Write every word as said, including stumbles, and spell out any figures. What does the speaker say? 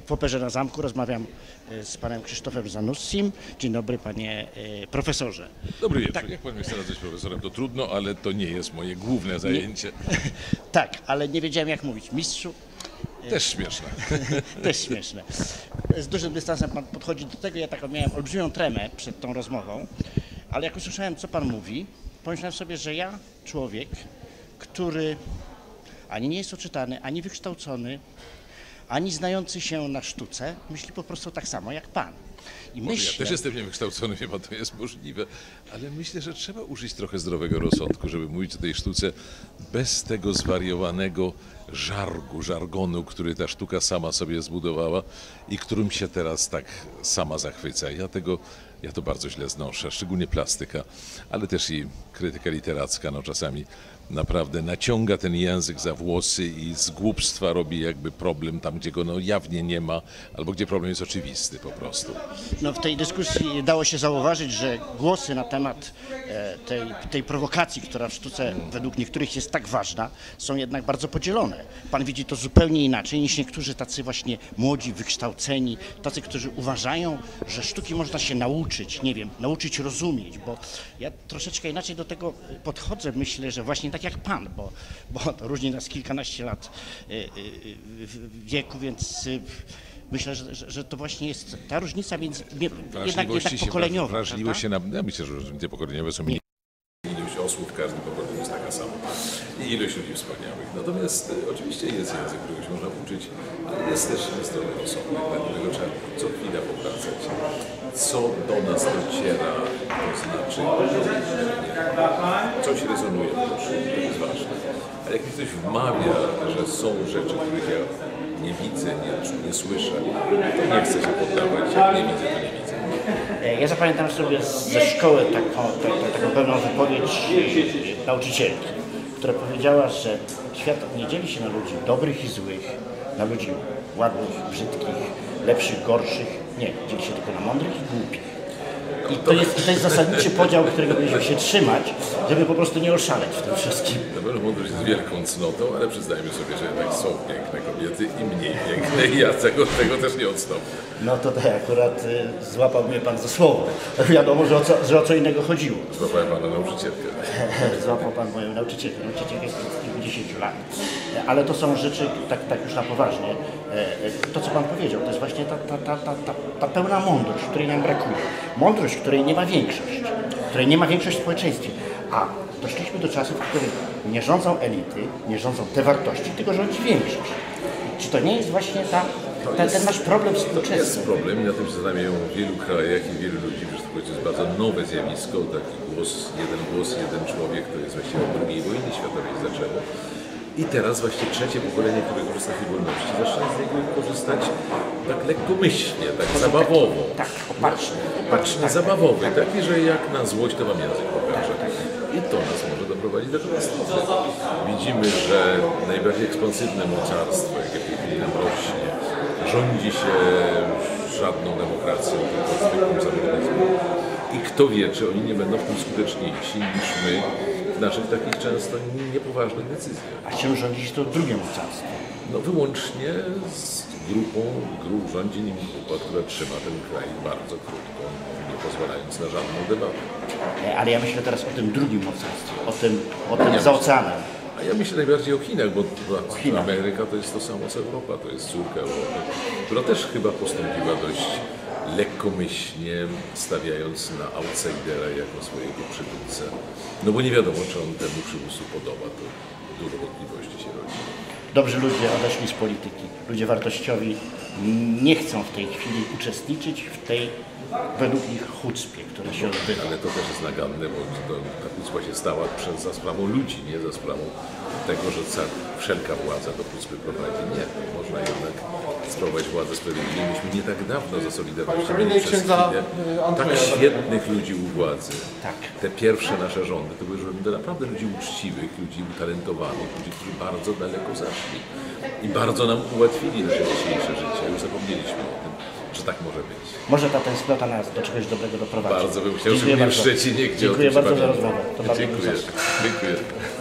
w Operze na Zamku. Rozmawiam z panem Krzysztofem Zanussim. Dzień dobry, panie profesorze. Dobry wieczór. Tak. Jak pan mnie chce nazwać profesorem, to trudno, ale to nie jest moje główne zajęcie. Nie, tak, ale nie wiedziałem jak mówić. Mistrzu. Też śmieszne. Też śmieszne. Z dużym dystansem pan podchodzi do tego. Ja taką miałem olbrzymią tremę przed tą rozmową, ale jak usłyszałem, co pan mówi, pomyślałem sobie, że ja, człowiek, który ani nie jest oczytany, ani wykształcony, ani znający się na sztuce, myśli po prostu tak samo jak pan. I Może myślę, ja też jestem niewykształcony, wie pan, to jest możliwe, ale myślę, że trzeba użyć trochę zdrowego rozsądku, żeby mówić o tej sztuce bez tego zwariowanego żargu, żargonu, który ta sztuka sama sobie zbudowała i którym się teraz tak sama zachwyca. Ja tego, ja to bardzo źle znoszę, szczególnie plastyka, ale też i krytyka literacka, no czasami naprawdę naciąga ten język za włosy i z głupstwa robi jakby problem tam, gdzie go no jawnie nie ma, albo gdzie problem jest oczywisty po prostu. no w tej dyskusji dało się zauważyć, że głosy na temat e, tej, tej prowokacji, która w sztuce według niektórych jest tak ważna, są jednak bardzo podzielone. Pan widzi to zupełnie inaczej niż niektórzy tacy właśnie młodzi, wykształceni, tacy, którzy uważają, że sztuki można się nauczyć, nie wiem, nauczyć rozumieć, bo ja troszeczkę inaczej do tego podchodzę, myślę, że właśnie tak jak pan, bo, bo to różni nas kilkanaście lat y, y, y, wieku, więc y, myślę, że, że, że to właśnie jest ta różnica między, jednak, jednak pokoleniowa. Wrażliwość się na, ja myślę, że różnice pokoleniowe są mniej. Ilość osłów w każdym pokoleniu jest taka sama i ilość ludzi wspaniałych. Natomiast y, oczywiście jest język, którego się można uczyć, ale jest też zdrowy rozsądek, dlatego trzeba co chwilę powracać. Co do nas dociera, to znaczy coś rezonuje, proszę, to jest ważne. Ale jak mi ktoś wmawia, że są rzeczy, których ja nie widzę, nie, nie słyszę, to nie chcę się poddawać, jak nie widzę, to nie widzę. Ja zapamiętam sobie ze szkoły taką, taką, taką pewną wypowiedź nauczycielki, która powiedziała, że świat nie dzieli się na ludzi dobrych i złych, na ludzi ładnych, brzydkich, lepszych, gorszych. Nie, dzieli się tylko na mądrych i głupich. I to jest, to jest zasadniczy podział, którego powinniśmy się trzymać, żeby po prostu nie oszaleć w tym wszystkim. Na pewno mądrość jest wielką cnotą, ale przyznajmy sobie, że jednak są piękne kobiety i mniej piękne i ja tego, tego też nie odstąpię. No to tak, akurat y, złapał mnie pan za słowo. Wiadomo, że o co, że o co innego chodziło. Złapałem pana nauczycielkę. Złapał pan moją nauczycielkę, nauczycielkę jest od kilkudziesięciu lat. Ale to są rzeczy, tak, tak już na poważnie, to co pan powiedział, to jest właśnie ta, ta, ta, ta, ta, ta pełna mądrość, której nam brakuje. Mądrość, której nie ma większość, której nie ma większość w społeczeństwie. A doszliśmy do czasów, w których nie rządzą elity, nie rządzą te wartości, tylko rządzi większość. Czy to nie jest właśnie ta, ta, ten nasz problem współczesny? To jest problem i na tym się zastanawiają w wielu krajach i wielu ludzi, że to jest bardzo nowe zjawisko, taki głos, jeden głos, jeden człowiek, to jest właściwie od drugiej wojny światowej zaczęło. I teraz właśnie trzecie pokolenie, które korzysta z tej wolności, zaczyna z niego korzystać tak lekkomyślnie, tak zabawowo. Tak, opatrznie. Opatrznie, zabawowy, taki, że jak na złość to wam język pokaże. I to nas może doprowadzić do katastrofy. Widzimy, że najbardziej ekspansywne mocarstwo, jakie w tej chwili nam rośnie, rządzi się żadną demokracją, tylko zwykłym zawodnictwem. I kto wie, czy oni nie będą w tym skuteczniejsi niż my w naszych takich często niepoważnych decyzjach. A czym rządzi się to drugie mocarstwo? No wyłącznie z grupą, grup, rządzi nim grupa, która trzyma ten kraj bardzo krótko, nie pozwalając na żadną debatę. Ale ja myślę teraz o tym drugim mocarstwie, o tym, o tym Ja za oceanem. A ja myślę najbardziej o Chinach, bo Chinach. Ameryka to jest to samo co Europa, to jest córka Europy, która też chyba postąpiła dość lekkomyślnie, stawiając na outsidera jako swojego przywódcę. No bo nie wiadomo, czy on temu przywódcu podoba, to dużo wątpliwości się rodzi. Dobrzy ludzie odeszli z polityki. Ludzie wartościowi nie chcą w tej chwili uczestniczyć w tej, według nich, chucpie, która się odbywa. Ale to też jest naganne, bo to, ta chucpa się stała przez, za sprawą ludzi, nie za sprawą tego, że ca, wszelka władza do chucpy prowadzi. Nie, można jednak sprawować władzę sprawiedliwie. Myśmy nie tak dawno za Solidarnością mieli przez chwilę tak świetnych ludzi u władzy. Tak. Te pierwsze nasze rządy to były rządy naprawdę ludzi uczciwych, ludzi utalentowanych, ludzi, którzy bardzo daleko zaszli i bardzo nam ułatwili nasze dzisiejsze życie. Już zapomnieliśmy o tym, że tak może być. Może ta tęsknota nas do czegoś dobrego doprowadzi. Bardzo bym chciał, Dziękuję żeby mnie w bardzo. Szczecinie gdzie Dziękuję o tym bardzo za pamiętał. rozmowę. To bardzo Dziękuję. miło. Dziękuję.